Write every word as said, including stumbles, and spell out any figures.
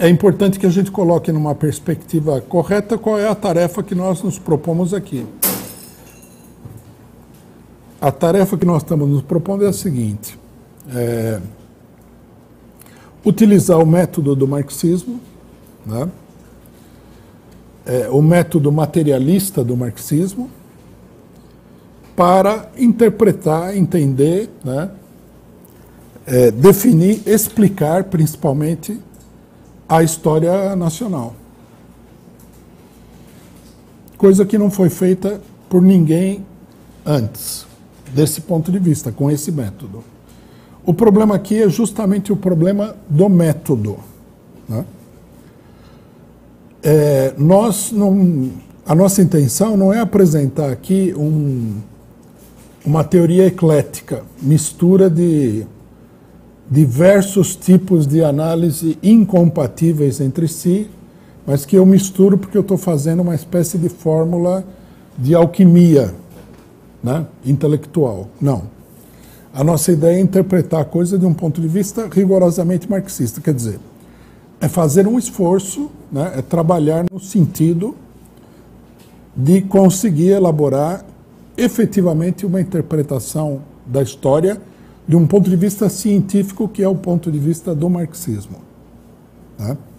é importante que a gente coloque numa perspectiva correta qual é a tarefa que nós nos propomos aqui. A tarefa que nós estamos nos propondo é a seguinte: é, utilizar o método do marxismo, né, é, o método materialista do marxismo, para interpretar, entender, né, é, definir, explicar principalmente a história nacional. Coisa que não foi feita por ninguém antes, desse ponto de vista, com esse método. O problema aqui é justamente o problema do método, né? É, nós não, a nossa intenção não é apresentar aqui um, uma teoria eclética, mistura de diversos tipos de análise incompatíveis entre si, mas que eu misturo porque eu estou fazendo uma espécie de fórmula de alquimia, né, intelectual. Não. A nossa ideia é interpretar a coisa de um ponto de vista rigorosamente marxista, quer dizer, é fazer um esforço, né, é trabalhar no sentido de conseguir elaborar efetivamente uma interpretação da história de um ponto de vista científico, que é o ponto de vista do marxismo, né?